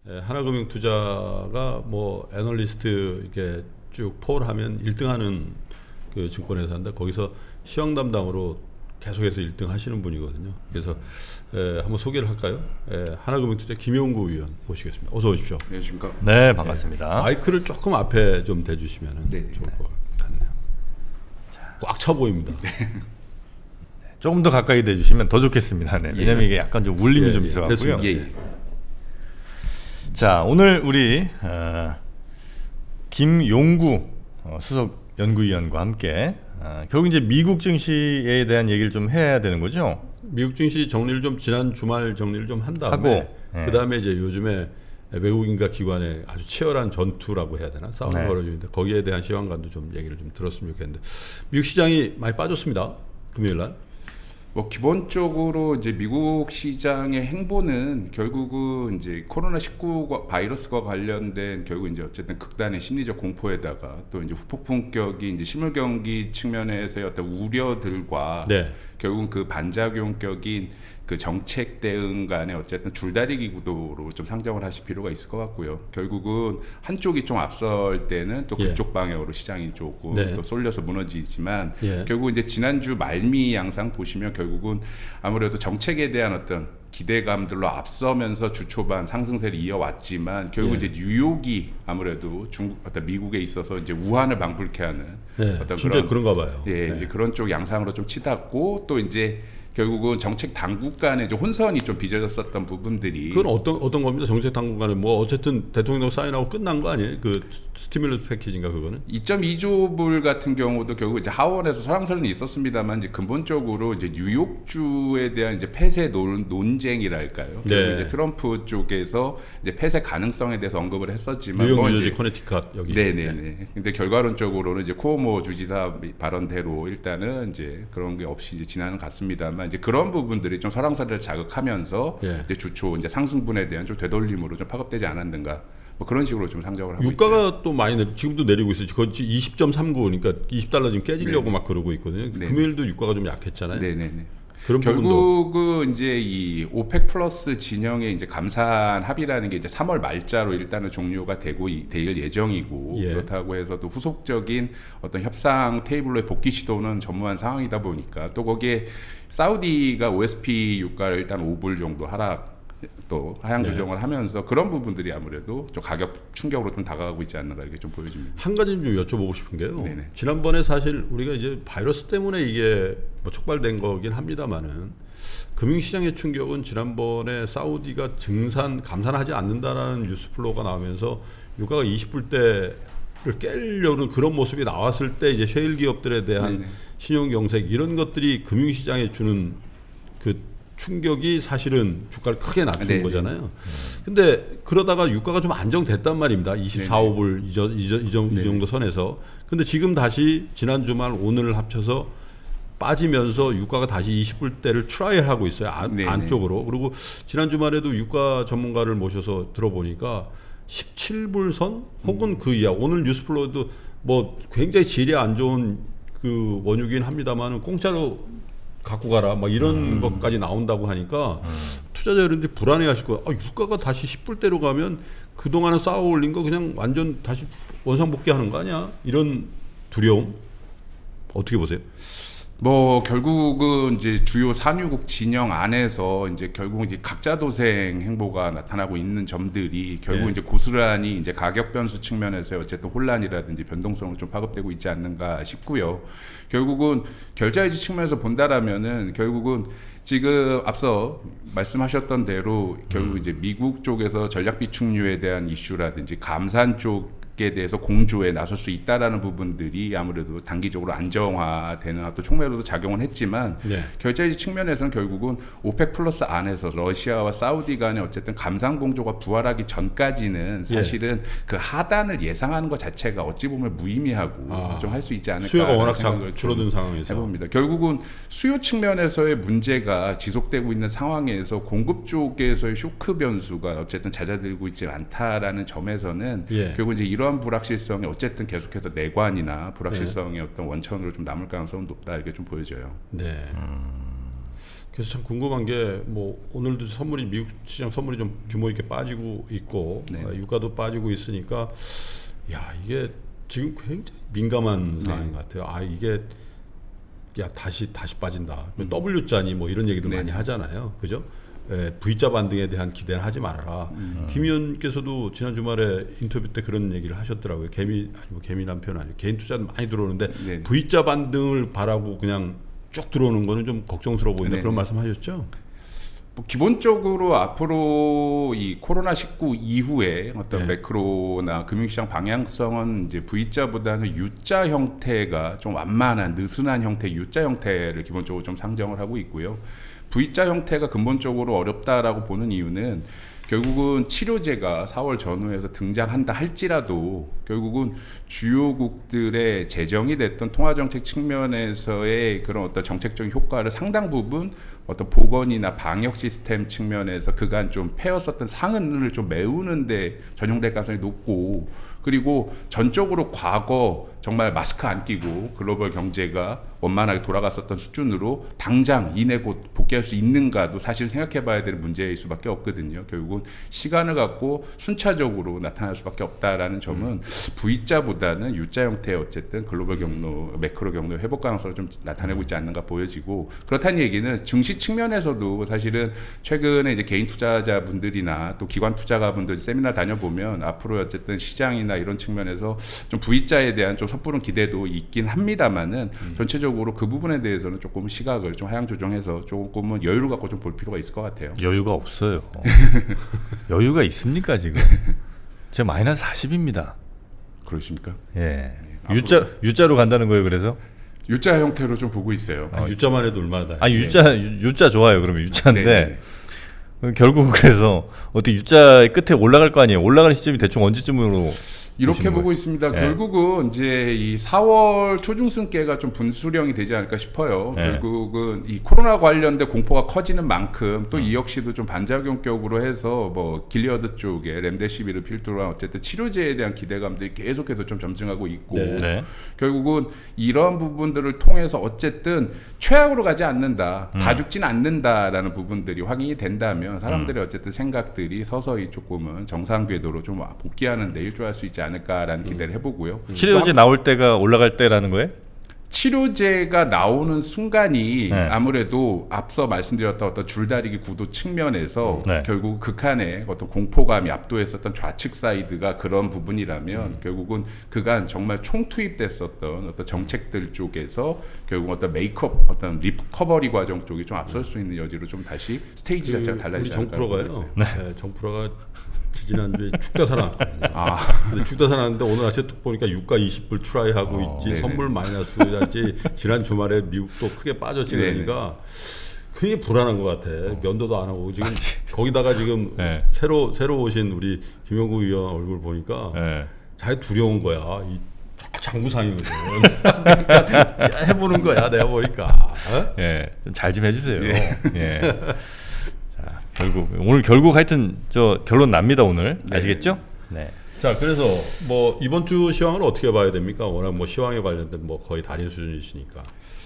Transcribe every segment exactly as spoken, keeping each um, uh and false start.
예, 하나금융투자가 뭐 애널리스트 이렇게 쭉 폴하면 일 등하는 그 증권회사인데 거기서 시황 담당으로 계속해서 일 등 하시는 분이거든요. 그래서 에, 한번 소개를 할까요? 에, 하나금융투자 김용구 위원 모시겠습니다. 어서 오십시오. 안녕하십니까? 네, 반갑습니다. 에, 마이크를 조금 앞에 좀 대주시면 좋을 것 같네요. 꽉 차 보입니다. 네. 조금 더 가까이 대주시면 더 좋겠습니다. 네, 왜냐면 예. 이게 약간 좀 울림이 예, 좀 예, 있어갖고요. 예, 예. 자, 오늘 우리 어, 김용구 어, 수석 연구위원과 함께 어, 결국 이제 미국 증시에 대한 얘기를 좀 해야 되는 거죠. 미국 증시 정리를 좀 지난 주말 정리를 좀 한 다음에 하고, 예. 그 다음에 이제 요즘에 외국인과 기관의 아주 치열한 전투라고 해야 되나 싸움이 네. 벌어지는데 거기에 대한 시황관도 좀 얘기를 좀 들었으면 좋겠는데 미국 시장이 많이 빠졌습니다. 금요일 날. 뭐 기본적으로 이제 미국 시장의 행보는 결국은 이제 코로나 십구 바이러스과 관련된 결국 이제 어쨌든 극단의 심리적 공포에다가 또 이제 후폭풍격이 이제 실물 경기 측면에서의 어떤 우려들과 네. 결국은 그 반작용격인 그 정책 대응 간의 어쨌든 줄다리기 구도로 좀 상정을 하실 필요가 있을 것 같고요. 결국은 한쪽이 좀 앞설 때는 또 그쪽 예. 방향으로 시장이 조금 네. 또 쏠려서 무너지지만 예. 결국 이제 지난주 말미 양상 보시면 결국은 아무래도 정책에 대한 어떤 기대감들로 앞서면서 주 초반 상승세를 이어왔지만 결국 예. 이제 뉴욕이 아무래도 중국 어떤 미국에 있어서 이제 우한을 방불케 하는 네. 어떤 진짜 그런 그런가 봐요. 예, 네. 이제 그런 쪽 양상으로 좀 치닫고 또 이제 결국은 정책 당국 간의 좀 혼선이 좀 빚어졌었던 부분들이 그건 어떤 어떤 겁니다. 정책 당국 간에 뭐 어쨌든 대통령 사인하고 끝난 거 아니에요? 그 스티뮬러스 패키지인가 그거는? 이 점 이 조 불 같은 경우도 결국 이제 하원에서 설왕설은 있었습니다만 이제 근본적으로 이제 뉴욕주에 대한 이제 폐쇄 논, 논쟁이랄까요? 네. 결국 이제 트럼프 쪽에서 이제 폐쇄 가능성에 대해서 언급을 했었지만 뉴욕, 뭐 뉴저지, 이제 커네티컷 여기. 네네네. 네. 근데 결과론적으로는 이제 쿠오모 주지사 발언대로 일단은 이제 그런 게 없이 이제 지나는 갔습니다만 이제 그런 부분들이 좀 설왕설을 자극하면서 예. 이제 주초 이제 상승분에 대한 좀 되돌림으로 좀 파급되지 않았는가. 뭐 그런 식으로 좀 상정을 하고 유가가 있어요. 또 많이 내, 지금도 내리고 있어요. 거의 이십 점 삼구 그러니까 이십 달러 지금 깨지려고 네네. 막 그러고 있거든요. 네네. 금요일도 유가가 좀 약했잖아요. 네네네. 그런 결국은 부분도. 이제 이 오펙 플러스 진영의 이제 감산 합의라는 게 이제 삼월 말자로 일단은 종료가 되고 될 예정이고 예. 그렇다고 해서 또 후속적인 어떤 협상 테이블로의 복귀 시도는 전무한 상황이다 보니까 또 거기에 사우디가 오에스피 유가를 일단 오 불 정도 하락 또 하향 네. 조정을 하면서 그런 부분들이 아무래도 좀 가격 충격으로 좀 다가가고 있지 않는가 이렇게 좀 보여집니다. 한 가지 좀 여쭤보고 싶은 게요. 네네. 지난번에 사실 우리가 이제 바이러스 때문에 이게 뭐 촉발된 거긴 합니다만은 금융시장의 충격은 지난번에 사우디가 증산 감산하지 않는다라는 뉴스 플로우가 나오면서 유가가 이십 불대를 깨려는 그런 모습이 나왔을 때 이제 셰일 기업들에 대한 네네. 신용 경색 이런 것들이 금융시장에 주는 그 충격이 사실은 주가를 크게 낮춘 네네. 거잖아요. 근데 그러다가 유가가 좀 안정됐단 말입니다. 이십사, 네네. 오 불 이, 저, 이, 저, 이, 정, 이 정도 선에서. 근데 지금 다시 지난 주말 오늘을 합쳐서 빠지면서 유가가 다시 이십 불대를 트라이하고 있어요. 안, 네네. 안쪽으로. 그리고 지난 주말에도 유가 전문가를 모셔서 들어보니까 십칠 불 선 혹은 음. 그 이하. 오늘 뉴스플로우도 뭐 굉장히 질이 안 좋은 그 원유긴 합니다만은 공짜로 갖고 가라 막 이런 음. 것까지 나온다고 하니까 음. 투자자들이 불안해하실 거예요. 아, 유가가 다시 십 불대로 가면 그 동안에 쌓아 올린 거 그냥 완전 다시 원상복귀하는 거 아니야? 이런 두려움 어떻게 보세요? 뭐 결국은 이제 주요 산유국 진영 안에서 이제 결국 이제 각자 도생 행보가 나타나고 있는 점들이 결국 예. 이제 고스란히 이제 가격 변수 측면에서 어쨌든 혼란이라든지 변동성을 좀 파급되고 있지 않는가 싶고요. 결국은 결자해지 측면에서 본다라면은 결국은 지금 앞서 말씀하셨던 대로 결국 음. 이제 미국 쪽에서 전략 비축류에 대한 이슈라든지 감산 쪽 에 대해서 공조에 나설 수 있다라는 부분들이 아무래도 단기적으로 안정화되는 또 촉매로도 작용을 했지만 네. 결제지 측면에서는 결국은 오펙 플러스 안에서 러시아와 사우디 간의 어쨌든 감산 공조가 부활하기 전까지는 사실은 예. 그 하단을 예상하는 것 자체가 어찌 보면 무의미하고 아, 좀 할 수 있지 않을까 수요가 워낙 줄어든 상황에서 해봅니다. 결국은 수요 측면에서의 문제가 지속되고 있는 상황에서 공급 쪽에서의 쇼크 변수가 어쨌든 잦아들고 있지 않다라는 점에서는 예. 결국 이제 이런 이러한 불확실성이 어쨌든 계속해서 내관이나 불확실성의 네. 어떤 원천으로 좀 남을 가능성은 높다 이렇게 좀 보여져요. 네. 음. 그래서 참 궁금한 게 뭐 오늘도 선물이 미국 시장 선물이 좀 규모 있게 빠지고 있고 네. 어, 유가도 빠지고 있으니까 야 이게 지금 굉장히 민감한 상황인 것 같아요. 아 이게 야 다시 다시 빠진다. 음. W자니 뭐 이런 얘기도 네. 많이 하잖아요. 그죠? 예, V자 반등에 대한 기대는 하지 말아라. 음. 김 의원께서도 지난 주말에 인터뷰 때 그런 얘기를 하셨더라고요. 개미 아니 뭐 개미란 표현 아니고 개인 투자는 많이 들어오는데 네. V자 반등을 바라고 그냥 쭉 들어오는 거는 좀 걱정스러워 보인다. 네. 그런 말씀하셨죠? 뭐 기본적으로 앞으로 이 코로나 십구 이후에 어떤 네. 매크로나 금융시장 방향성은 이제 V자보다는 U자 형태가 좀 완만한 느슨한 형태 U자 형태를 기본적으로 좀 상정을 하고 있고요. V자 형태가 근본적으로 어렵다라고 보는 이유는 결국은 치료제가 사월 전후에서 등장한다 할지라도 결국은 주요국들의 재정이 됐던 통화정책 측면에서의 그런 어떤 정책적인 효과를 상당 부분 어떤 보건이나 방역 시스템 측면에서 그간 좀 패였었던 상흔을 좀 메우는데 전용될 가능성이 높고, 그리고 전적으로 과거 정말 마스크 안 끼고 글로벌 경제가 원만하게 돌아갔었던 수준으로 당장 이내 곧 복귀할 수 있는가도 사실 생각해 봐야 되는 문제일 수밖에 없거든요. 결국은 시간을 갖고 순차적으로 나타날 수밖에 없다라는 점은 음. V자보다는 U자 형태의 어쨌든 글로벌 경로, 매크로 경로 회복 가능성을 좀 나타내고 있지 않는가 보여지고, 그렇다는 얘기는 증시 측면에서도 사실은 최근에 이제 개인 투자자분들이나 또 기관 투자가분들 세미나 다녀보면 앞으로 어쨌든 시장이나 이런 측면에서 좀 V자에 대한 좀 섣부른 기대도 있긴 합니다만은 음. 전체적으로 그 부분에 대해서는 조금 시각을 좀 하향 조정해서 조금은 여유를 갖고 좀 볼 필요가 있을 것 같아요. 여유가 없어요. 여유가 있습니까 지금? 제가 마이너스 사십입니다. 그러십니까? 예. 네, U자 U자로 간다는 거예요. 그래서 U자 형태로 좀 보고 있어요. 아, U자만 해도 얼마나 다. 아 U자 네. U자 좋아요. 그러면 U자인데 네네. 결국 그래서 어떻게 U자 끝에 올라갈 거 아니에요. 올라가는 시점이 대충 언제쯤으로? 이렇게 보고 거예요? 있습니다. 네. 결국은 이제 이 사월 초중순께가 좀 분수령이 되지 않을까 싶어요. 네. 결국은 이 코로나 관련된 공포가 커지는 만큼 또 이 역시도 좀 반작용격으로 해서 뭐 길리어드 쪽에 렘데시비를 필두로 한 어쨌든 치료제에 대한 기대감들이 계속해서 좀 점증하고 있고 네. 네. 결국은 이러한 부분들을 통해서 어쨌든 최악으로 가지 않는다, 음. 다 죽지는 않는다라는 부분들이 확인이 된다면 사람들의 음. 어쨌든 생각들이 서서히 조금은 정상 궤도로 좀 복귀하는 데 일조할 수 있지 않을까라는 기대를 해보고요. 치료제 나올 때가 올라갈 때라는 거예요? 치료제가 나오는 순간이 네. 아무래도 앞서 말씀드렸던 어떤 줄다리기 구도 측면에서 네. 결국 극한의 어떤 공포감이 압도했었던 좌측 사이드가 그런 부분이라면 음. 결국은 그간 정말 총투입됐었던 어떤 정책들 쪽에서 결국 어떤 메이크업, 어떤 리커버리 과정 쪽이 좀 앞설 수 있는 여지로 좀 다시 스테이지 그 자체가 달라지지 우리 않을까 정프로가요. 네. 네, 정프로가 지난주에 축다사 나왔거든요. 아. 근데 축다사 나왔는데 오늘 아침에 또 보니까 유가 이십 불 트라이하고 어, 있지 네네. 선물 마이너스지 지난 주말에 미국도 크게 빠졌지 그러니까 굉장히 불안한 것 같아. 면도도 안 하고 지금 거기다가 지금 네. 새로 새로 오신 우리 김영구 의원 얼굴 보니까 네. 자기 두려운 거야. 이 장구상이거든. 그러니까 해보는 거야 내가 보니까. 어? 예, 잘 좀 해주세요. 예. 예. 자, 결국 오늘 결국 하여튼 저 결론 납니다 오늘. 네. 아시겠죠? 네. 자, 그래서 뭐 이번 주 시황을 어떻게 봐야 됩니까? 워낙 뭐 시황에 관련된 뭐 거의 달인 수준이시니까.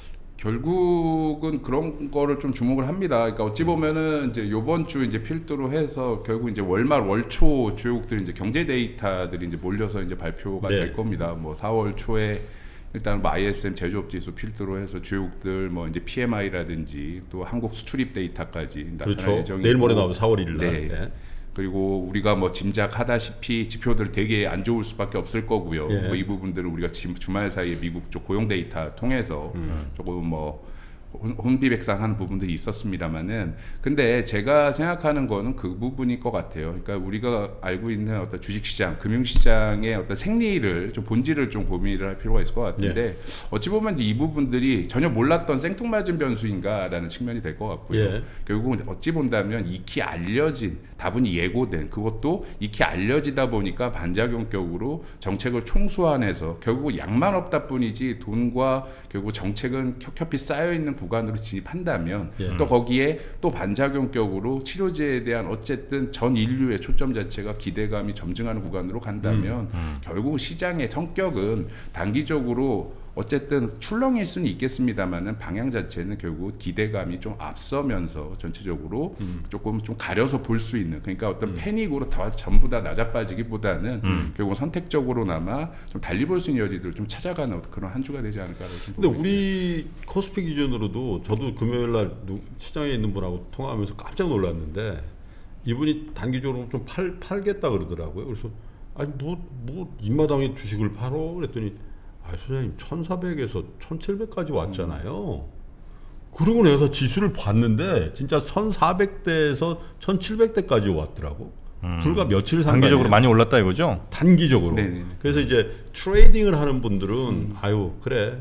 결국은 그런 거를 좀 주목을 합니다. 그러니까 어찌 보면은 이제 요번 주 이제 필두로 해서 결국 이제 월말 월초 주요국들이 이제 경제 데이터들이 이제 몰려서 이제 발표가 네. 될 겁니다. 뭐 사월 초에 일단 뭐 아이에스엠 제조업 지수 필두로 해서 주요국들 뭐 이제 피엠아이라든지 또 한국 수출입 데이터까지 나타날 그렇죠. 예정이고 내일 모레 나오면 사월 일일 날. 네. 네. 그리고 우리가 뭐 짐작하다시피 지표들 되게 안 좋을 수밖에 없을 거고요. 예. 뭐 이 부분들을 우리가 지금 주말 사이에 미국 쪽 고용 데이터 통해서 음. 조금 뭐 혼- 혼비백산한 부분들이 있었습니다만은, 근데 제가 생각하는 거는 그 부분일 것 같아요. 그러니까 우리가 알고 있는 어떤 주식시장, 금융시장의 어떤 생리를 좀 본질을 좀 고민을 할 필요가 있을 것 같은데 예. 어찌 보면 이 부분들이 전혀 몰랐던 생뚱맞은 변수인가라는 측면이 될 것 같고요. 예. 결국은 어찌 본다면 익히 알려진, 다분히 예고된, 그것도 익히 알려지다 보니까 반작용격으로 정책을 총수환해서 결국 양만 없다 뿐이지 돈과 결국 정책은 겹겹이 쌓여있는 구간으로 진입한다면 예. 또 거기에 또 반작용격으로 치료제에 대한 어쨌든 전 인류의 초점 자체가 기대감이 점증하는 구간으로 간다면 음, 음. 결국 시장의 성격은 단기적으로 어쨌든 출렁일 수는 있겠습니다만은 방향 자체는 결국 기대감이 좀 앞서면서 전체적으로 음. 조금 좀 가려서 볼 수 있는, 그러니까 어떤 음. 패닉으로 더 전부 다 낮아빠지기보다는 음. 결국 선택적으로나마 좀 달리 볼 수 있는 여지들을 좀 찾아가는 그런 한 주가 되지 않을까라고 근데 우리 있어요. 코스피 기준으로도 저도 금요일 날 시장에 있는 분하고 통화하면서 깜짝 놀랐는데 이분이 단기적으로 좀 팔, 팔겠다 그러더라고요. 그래서 아니 뭐 뭐 입마당에 주식을 팔어 그랬더니 아 소장님 천사백에서 천칠백까지 왔잖아요. 음. 그러고 내가 지수를 봤는데 진짜 천사백 대에서 천칠백 대까지 왔더라고. 음. 불과 며칠 상간에 단기적으로 많이 올랐다 이거죠? 단기적으로. 네네. 그래서 이제 트레이딩을 하는 분들은 음. 아유 그래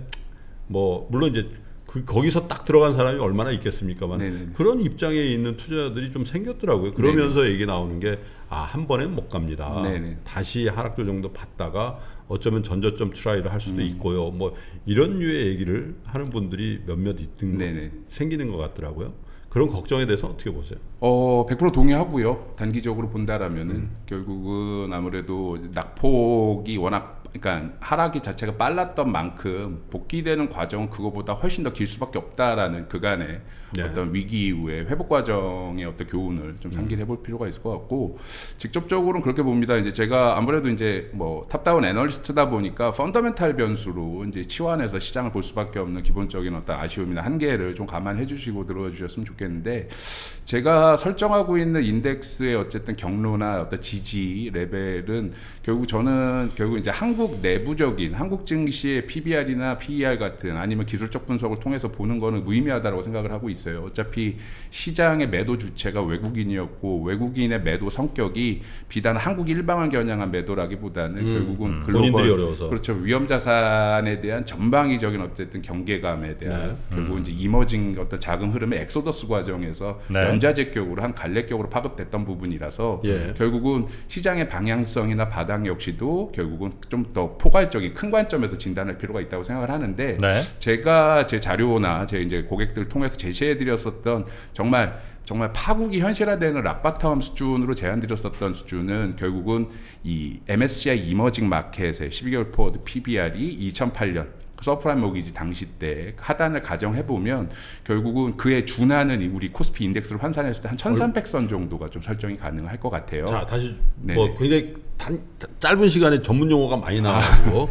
뭐 물론 이제 그 거기서 딱 들어간 사람이 얼마나 있겠습니까만 네네. 그런 입장에 있는 투자자들이 좀 생겼더라고요. 그러면서 네네. 얘기 나오는 게 아, 한 번엔 못 갑니다. 네네. 다시 하락조 정도 받다가 어쩌면 전저점 트라이를 할 수도 음. 있고요. 뭐 이런 류의 얘기를 하는 분들이 몇몇 있는 네네. 생기는 것 같더라고요. 그런 걱정에 대해서 어떻게 보세요? 어, 백 퍼센트 동의하고요. 단기적으로 본다라면은 음. 결국은 아무래도 낙폭이 워낙 그러니까 하락이 자체가 빨랐던 만큼 복귀되는 과정은 그거보다 훨씬 더 길 수밖에 없다라는 그간의 네. 어떤 위기 이후에 회복 과정의 어떤 교훈을 좀 상기해 볼 필요가 있을 것 같고 직접적으로는 그렇게 봅니다. 이제 제가 아무래도 이제 뭐 탑다운 애널리스트다 보니까 펀더멘탈 변수로 이제 치환해서 시장을 볼 수밖에 없는 기본적인 어떤 아쉬움이나 한계를 좀 감안해 주시고 들어와 주셨으면 좋겠는데 제가 설정하고 있는 인덱스의 어쨌든 경로나 어떤 지지 레벨은 결국 저는 결국 이제 한국 내부적인 한국 증시의 피비알이나 피이알 같은 아니면 기술적 분석을 통해서 보는 거는 무의미하다고 생각을 하고 있어요. 어차피 시장의 매도 주체가 외국인이었고 외국인의 매도 성격이 비단 한국 일방을 겨냥한 매도라기보다는 음, 결국은 음. 글로벌 본인들이 어려워서 그렇죠. 위험 자산에 대한 전방위적인 어쨌든 경계감에 대한 네. 결국 음. 이제 이머징 어떤 자금 흐름의 엑소더스 과정에서 네. 연좌제격으로 한 갈래격으로 파급됐던 부분이라서 예. 결국은 시장의 방향성이나 바닥 역시도 결국은 좀 더 포괄적인 큰 관점에서 진단할 필요가 있다고 생각을 하는데 네. 제가 제 자료나 제 이제 고객들을 통해서 제시해드렸었던 정말 정말 파국이 현실화되는 락바텀 수준으로 제안드렸었던 수준은 결국은 이 엠에스시아이 이머징 마켓의 십이 개월 포워드 피비알이 이천팔 년 서프라임 모기지 당시 때 하단을 가정해보면 결국은 그에 준하는 우리 코스피 인덱스를 환산했을 때 한 천삼백 선 정도가 좀 설정이 가능할 것 같아요. 자 다시 네네. 뭐 굉장히 단, 짧은 시간에 전문 용어가 많이 나와가지고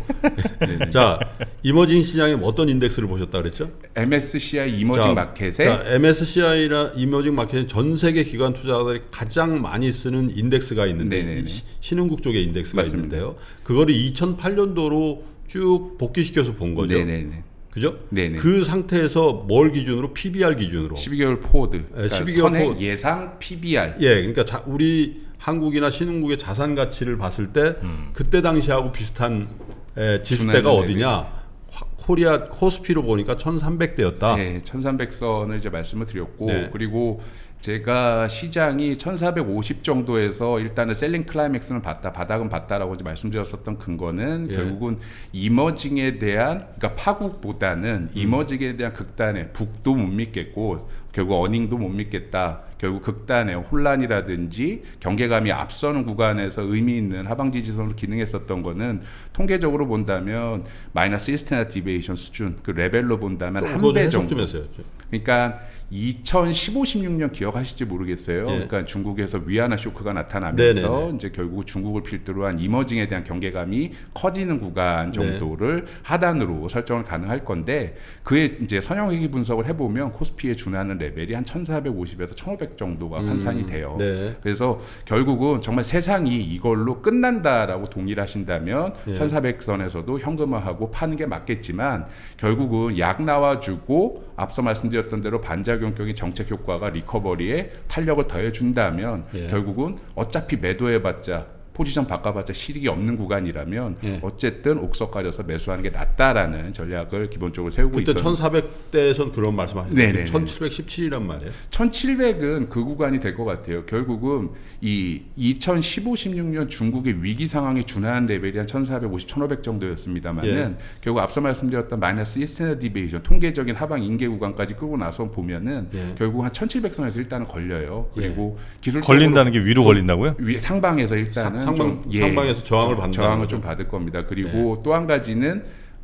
자 이머징 시장에 어떤 인덱스를 보셨다 그랬죠? 엠에스시아이 이머징 자, 마켓에 자, 엠에스시아이나 이머징 마켓은 전 세계 기관 투자자들이 가장 많이 쓰는 인덱스가 있는데 네네네. 신흥국 쪽에 인덱스가 맞습니다. 있는데요. 그거를 이천팔 년도로 쭉 복귀시켜서 본 거죠. 네네네. 그죠? 네네. 그 상태에서 뭘 기준으로 피비알 기준으로 십이 개월 포워드. 네, 십이 개월 선행 포워드. 예상 피비알. 예, 그러니까 자, 우리 한국이나 신흥국의 자산 가치를 봤을 때 음. 그때 당시하고 비슷한 에, 지수대가 어디냐? 코리아 코스피로 보니까 천삼백 대였다. 네, 천삼백 선을 이제 말씀을 드렸고 네. 그리고 제가 시장이 천사백오십 정도에서 일단은 셀링 클라이맥스는 봤다, 바닥은 봤다라고 이제 말씀드렸었던 근거는 예. 결국은 이머징에 대한 그러니까 파국보다는 음. 이머징에 대한 극단의 북도 못 믿겠고 결국 어닝도 못 믿겠다. 결국 극단의 혼란이라든지 경계감이 앞서는 구간에서 의미 있는 하방지 지선으로 기능했었던 거는 통계적으로 본다면 마이너스 일 스탠다드 디비에이션 수준 그 레벨로 본다면 한 배 정도. 그러니까 이천십오, 십육 년 기억하실지 모르겠어요. 예. 그러니까 중국에서 위안화 쇼크가 나타나면서 네네네. 이제 결국 중국을 필두로 한 이머징에 대한 경계감이 커지는 구간 정도를 네. 하단으로 설정을 가능할 건데 그의 이제 선형회귀 분석을 해보면 코스피에 준하는 레벨이 한 천사백오십에서 천오백 정도가 음, 환산이 돼요. 네. 그래서 결국은 정말 세상이 이걸로 끝난다라고 동의를 하신다면 네. 천사백 선에서도 현금화하고 파는 게 맞겠지만 결국은 약 나와주고 앞서 말씀드렸던 대로 반작용적인 정책 효과가 리커버리에 탄력을 더해준다면 네. 결국은 어차피 매도해봤자 포지션 바꿔봤자 실익이 없는 구간이라면 예. 어쨌든 옥석 가려서 매수하는 게 낫다라는 전략을 기본적으로 세우고 있었는데 그때 천사백 대에선 그런 말씀하셨는데 천칠백십칠이란 말이에요. 천칠백은 그 구간이 될 것 같아요. 결국은 이 이천십오, 십육 년 중국의 위기 상황에 준하는 레벨이 한 천사백오십, 천오백 정도였습니다만은 예. 결국 앞서 말씀드렸던 마이너스 일 스탠다드 디비에이션 통계적인 하방 인계 구간까지 끄고 나서 보면은 예. 결국 한 천칠백 선에서 일단은 걸려요. 그리고 예. 기술적으로 걸린다는 게 위로 걸린다고요? 위, 상방에서 일단은 상방, 좀, 예, 상방에서 저항을 받는 저항을 좀 받을 겁니다. 그리고 네. 또 한 가지는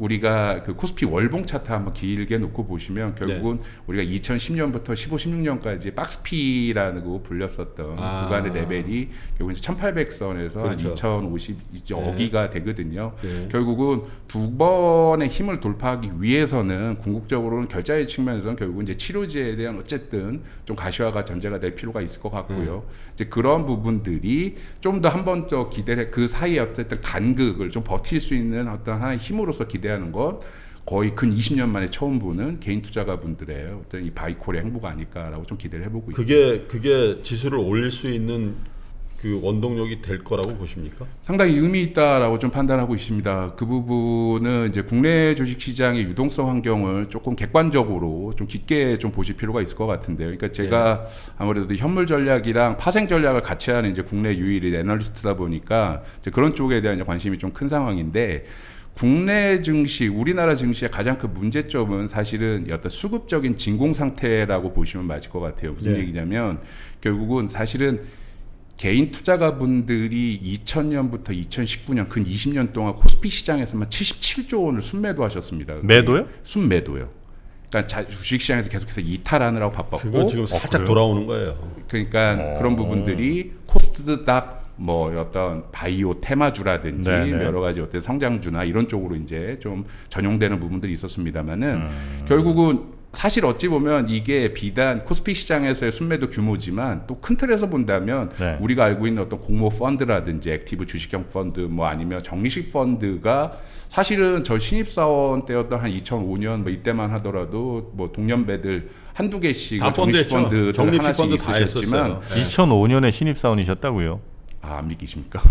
우리가 그 코스피 월봉 차트 한번 길게 놓고 보시면 결국은 네. 우리가 이천십 년부터 십오, 십육 년까지 박스피라는 거 불렸었던 아. 구간의 레벨이 결국은 천팔백 선에서 그렇죠. 한 이천오십 네. 어기가 되거든요. 네. 결국은 두 번의 힘을 돌파하기 위해서는 궁극적으로는 결자의 측면에서는 결국은 이제 치료제에 대한 어쨌든 좀 가시화가 전제가 될 필요가 있을 것 같고요. 음. 이제 그런 부분들이 좀 더 한 번 더 기대를 그 사이에 어쨌든 간극을 좀 버틸 수 있는 어떤 하나의 힘으로서 기대하는 건 거의 근 이십 년 만에 처음 보는 개인 투자가분들의 어떤 이 바이콜의 행보가 아닐까라고 좀 기대를 해보고 그게 있습니다. 그게 지수를 올릴 수 있는 그 원동력이 될 거라고 보십니까? 상당히 의미 있다라고 좀 판단하고 있습니다. 그 부분은 이제 국내 주식시장의 유동성 환경을 조금 객관적으로 좀 깊게 좀 보실 필요가 있을 것 같은데요. 그러니까 제가 네. 아무래도 현물 전략이랑 파생 전략을 같이 하는 이제 국내 유일 애널리스트다 보니까 이제 그런 쪽에 대한 이제 관심이 좀 큰 상황인데. 국내 증시, 우리나라 증시의 가장 큰 문제점은 사실은 어떤 수급적인 진공 상태라고 보시면 맞을 것 같아요. 무슨 네. 얘기냐면 결국은 사실은 개인 투자가분들이 이천 년부터 이천십구 년 근 이십 년 동안 코스피 시장에서만 칠십칠조 원을 순매도 하셨습니다. 매도요? 순매도요. 그러니까 자, 주식시장에서 계속해서 이탈하느라고 바빴고 그건 지금 살짝 어, 돌아오는 거예요. 그러니까 어. 그런 부분들이 코스닥 뭐 어떤 바이오 테마주라든지 네네. 여러 가지 어떤 성장주나 이런 쪽으로 이제 좀 전용되는 부분들이 있었습니다만은 음. 결국은 사실 어찌 보면 이게 비단 코스피 시장에서의 순매도 규모지만 또 큰 틀에서 본다면 네. 우리가 알고 있는 어떤 공모 펀드라든지 액티브 주식형 펀드 뭐 아니면 적립식 펀드가 사실은 저 신입사원 때였던 한 이천오 년 뭐 이때만 하더라도 뭐 동년배들 한두 개씩 적립식 펀드들 하나씩 펀드 있으셨지만 네. 이천오 년에 신입사원이셨다고요? 아, 안 믿기십니까?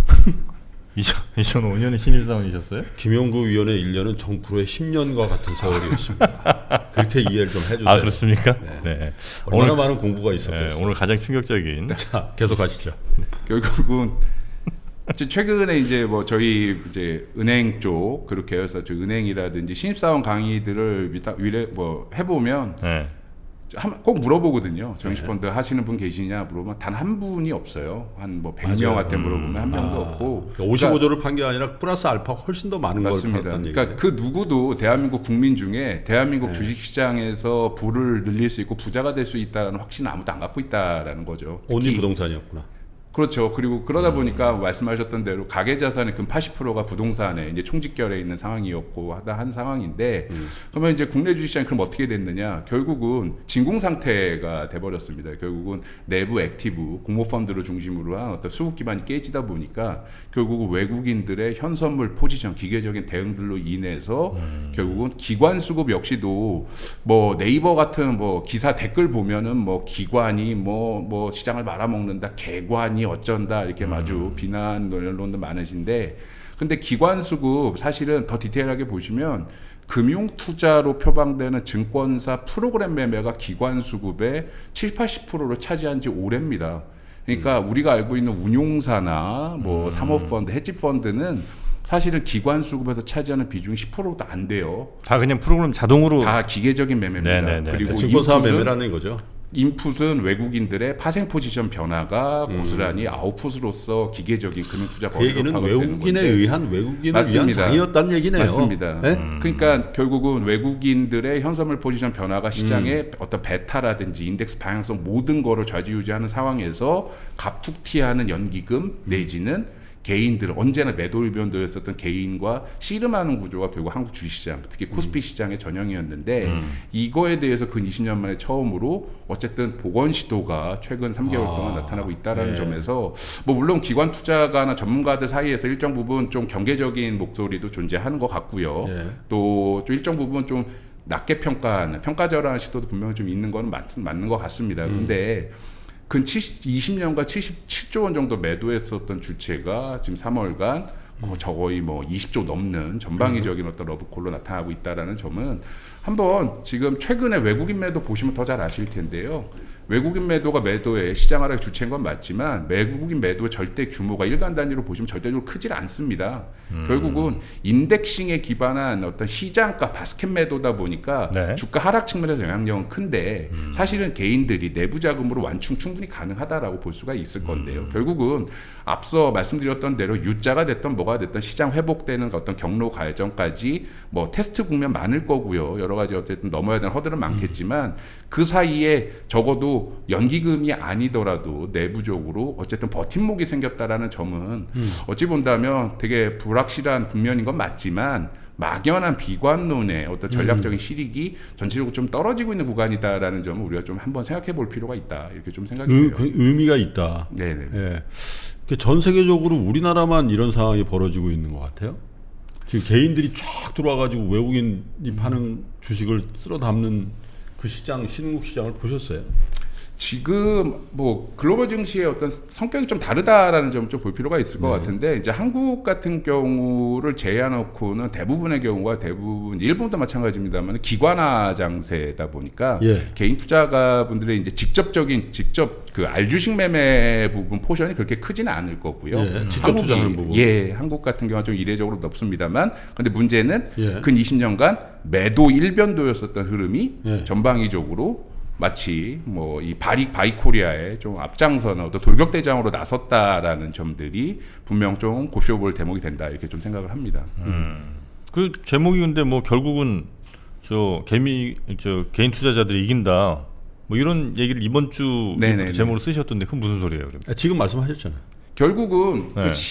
이천오 년에 신입사원이셨어요? 김용구 위원의 일 년은 정프로의 십 년과 같은 세월이었습니다. 그렇게 이해를 좀 해주세요. 아, 그렇습니까? 네. 네. 얼마나 오늘, 많은 공부가 있었겠어요. 네, 오늘 가장 충격적인. 자, 계속 가시죠. 결국은 최근에 이제 뭐 저희 이제 은행 쪽 그렇게 해서 저 은행이라든지 신입사원 강의들을 위래 뭐 해보면. 네. 꼭 물어보거든요. 정시펀드 네. 하시는 분 계시냐 물어보면 단 한 분이 없어요. 한 뭐 백 명한테 물어보면 한 명도 아, 없고. 오십오조를 판 게 아니라 플러스 알파가 훨씬 더 많은 맞습니다. 걸 팔았다는 그러니까 그 누구도 대한민국 국민 중에 대한민국 네. 주식시장에서 부를 늘릴 수 있고 부자가 될 수 있다는 확신을 아무도 안 갖고 있다라는 거죠. 온리 부동산이었구나. 그렇죠. 그리고 그러다 보니까 음. 말씀하셨던 대로 가계 자산의 근 팔십 퍼센트가 부동산에 이제 총집결해 있는 상황이었고 하다 한 상황인데 음. 그러면 이제 국내 주식시장이 그럼 어떻게 됐느냐? 결국은 진공 상태가 돼 버렸습니다. 결국은 내부 액티브 공모 펀드를 중심으로 한 어떤 수급 기반이 깨지다 보니까 결국은 외국인들의 현선물 포지션 기계적인 대응들로 인해서 음. 결국은 기관 수급 역시도 뭐 네이버 같은 뭐 기사 댓글 보면은 뭐 기관이 뭐뭐 뭐 시장을 말아먹는다, 개관이 어쩐다 이렇게 음. 아주 비난 논란도 많으신데 근데 기관 수급 사실은 더 디테일하게 보시면 금융 투자로 표방되는 증권사 프로그램 매매가 기관 수급의 칠십, 팔십 퍼센트를 차지한 지 오래입니다. 그러니까 음. 우리가 알고 있는 운용사나 뭐 음. 사모펀드, 헤지펀드는 사실은 기관 수급에서 차지하는 비중이 십 퍼센트도 안 돼요. 다 그냥 프로그램 자동으로 다 기계적인 매매입니다. 네네네. 그리고 증권사 매매라는 거죠. 인풋은 외국인들의 파생 포지션 변화가 음. 고스란히 아웃풋으로서 기계적인 금융 투자 그 얘기는 외국인에 의한 외국인을 맞습니다. 위한 장이었다는 얘기네요. 맞습니다. 네? 음. 그러니까 결국은 외국인들의 현선물 포지션 변화가 시장의 음. 어떤 베타라든지 인덱스 방향성 모든 거를 좌지우지하는 상황에서 갑툭튀하는 연기금 내지는 개인들 언제나 매도일변도였었던 개인과 씨름하는 구조가 결국 한국 주식시장 특히 코스피 음. 시장의 전형이었는데 음. 이거에 대해서 근 이십 년 만에 처음으로 어쨌든 복원 시도가 최근 삼 개월 아. 동안 나타나고 있다는 네. 점에서 뭐 물론 기관 투자가나 전문가들 사이에서 일정 부분 좀 경계적인 목소리도 존재하는 것 같고요. 네. 또 좀 일정 부분 좀 낮게 평가하는 평가절하는 시도도 분명히 좀 있는 건 맞, 맞는 것 같습니다. 음. 근데 근 이십 년간 칠십칠조 원 정도 매도했었던 주체가 지금 삼월간 음. 거의 뭐 이십조 넘는 전방위적인 어떤 러브콜로 나타나고 있다는 점은 한번 지금 최근에 외국인 매도 보시면 더 잘 아실 텐데요. 외국인 매도가 매도의 시장 하락의 주체인 건 맞지만 외국인 매도의 절대 규모가 일간 단위로 보시면 절대적으로 크질 않습니다. 음. 결국은 인덱싱에 기반한 어떤 시장가 바스켓 매도다 보니까 네. 주가 하락 측면에서 영향력은 큰데 음. 사실은 개인들이 내부 자금으로 완충 충분히 가능하다라고 볼 수가 있을 건데요. 음. 결국은 앞서 말씀드렸던 대로 유자가 됐던 뭐가 됐던 시장 회복되는 어떤 경로 과정까지 뭐 테스트 국면 많을 거고요. 여러 가지 어쨌든 넘어야 되는 허들은 많겠지만 음. 그 사이에 적어도 연기금이 아니더라도 내부적으로 어쨌든 버팀목이 생겼다라는 점은 음. 어찌 본다면 되게 불확실한 국면인 건 맞지만 막연한 비관론의 어떤 전략적인 실익이 전체적으로 좀 떨어지고 있는 구간이다라는 점을 우리가 좀 한번 생각해 볼 필요가 있다. 이렇게 좀 생각이 의, 돼요. 그 의미가 있다. 네네. 예. 전 세계적으로 우리나라만 이런 상황이 벌어지고 있는 것 같아요. 지금 개인들이 쫙 들어와가지고 외국인이 음. 파는 주식을 쓸어 담는 그 시장, 신흥국 시장을 보셨어요? 지금 뭐 글로벌 증시의 어떤 성격이 좀 다르다라는 점 좀 볼 필요가 있을 것 네. 같은데 이제 한국 같은 경우를 제외해놓고는 대부분의 경우가 대부분 일본도 마찬가지입니다만 기관화 장세다 보니까 예. 개인 투자가분들의 이제 직접적인 직접 그 알주식 매매 부분 포션이 그렇게 크지는 않을 거고요. 예. 직접 투자하는 부분. 예, 한국 같은 경우는 좀 이례적으로 높습니다만, 근데 문제는 예. 근 이십 년간 매도 일변도였었던 흐름이 예. 전방위적으로 마치 뭐 이 바이 바이코리아의 좀 앞장서는 어떤 돌격대장으로 나섰다라는 점들이 분명 좀 곱씹어볼 대목이 된다 이렇게 좀 생각을 합니다. 음. 그 제목이 근데 뭐 결국은 저 개미 저 개인 투자자들이 이긴다 뭐 이런 얘기를 이번 주 제목으로 쓰셨던데 그건 무슨 소리예요? 그럼? 아, 지금 말씀하셨잖아요. 결국은 네. 그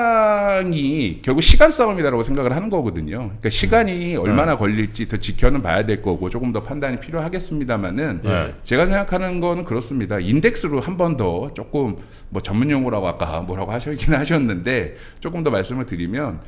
시장이 결국 시간 싸움이다라고 생각을 하는 거거든요. 그러니까 시간이 음. 얼마나 네. 걸릴지 더 지켜는 봐야 될 거고 조금 더 판단이 필요하겠습니다만은 네. 제가 생각하는 거는 그렇습니다. 인덱스로 한 번 더 조금 뭐 전문 용어라고 아까 뭐라고 하시긴 하셨는데 조금 더 말씀을 드리면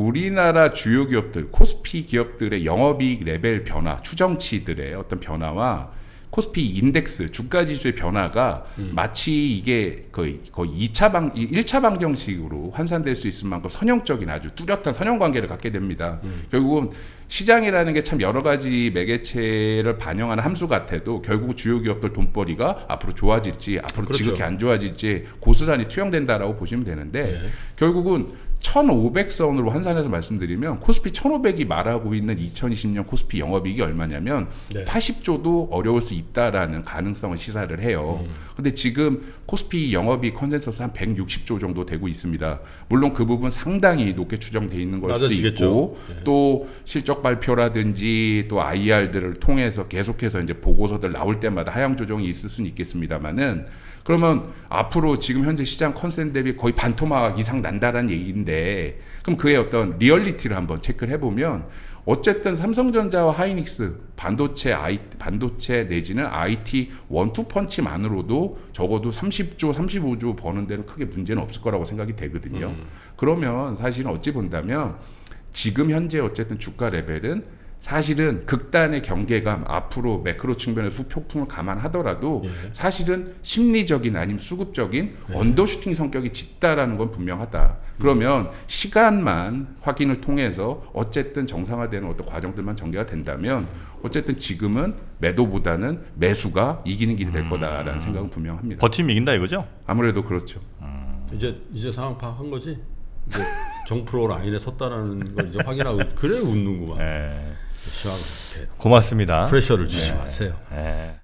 우리나라 주요 기업들 코스피 기업들의 영업이익 레벨 변화, 추정치들의 어떤 변화와 코스피 인덱스 주가지수의 변화가 음. 마치 이게 거의, 거의 이 차 방, 일 차 방정식으로 환산될 수 있을 만큼 선형적인 아주 뚜렷한 선형관계를 갖게 됩니다. 음. 결국은 시장이라는 게 참 여러 가지 매개체를 반영하는 함수 같아도 결국 주요 기업들 돈벌이가 앞으로 좋아질지 앞으로 그렇죠. 지극히 안 좋아질지 고스란히 투영된다라고 보시면 되는데 네. 결국은 천오백 선으로 환산해서 말씀드리면 코스피 천오백이 말하고 있는 이천이십 년 코스피 영업이익이 얼마냐면 네. 팔십 조도 어려울 수 있다라는 가능성을 시사를 해요. 음. 근데 지금 코스피 영업이익 컨센서스 한 백육십 조 정도 되고 있습니다. 물론 그 부분 상당히 높게 추정돼 있는 걸 수도 있고 네. 또 실적 발표라든지 또 아이알들을 통해서 계속해서 이제 보고서들 나올 때마다 하향 조정이 있을 수는 있겠습니다만은 그러면 앞으로 지금 현재 시장 컨센 대비 거의 반토막 이상 난다라는 얘기인데 그럼 그의 어떤 리얼리티를 한번 체크를 해보면 어쨌든 삼성전자와 하이닉스 반도체 아이, 반도체 내지는 아이티 원투 펀치만으로도 적어도 삼십 조, 삼십오 조 버는 데는 크게 문제는 없을 거라고 생각이 되거든요. 음. 그러면 사실은 어찌 본다면 지금 현재 어쨌든 주가 레벨은 사실은 극단의 경계감 앞으로 매크로 측면에서 후폭풍을 감안하더라도 예. 사실은 심리적인 아니면 수급적인 예. 언더슈팅 성격이 짙다라는 건 분명하다. 그러면 음. 시간만 확인을 통해서 어쨌든 정상화되는 어떤 과정들만 전개가 된다면 어쨌든 지금은 매도보다는 매수가 이기는 길이 될 거다라는 음. 생각은 분명합니다. 버티면 이긴다 이거죠? 아무래도 그렇죠. 음. 이제 이제 상황 파악한 거지? 이제 정프로 라인에 섰다라는 걸 이제 확인하고 그래 웃는구만. 네. 고맙습니다. 프레셔를 주지 네. 마세요. 네.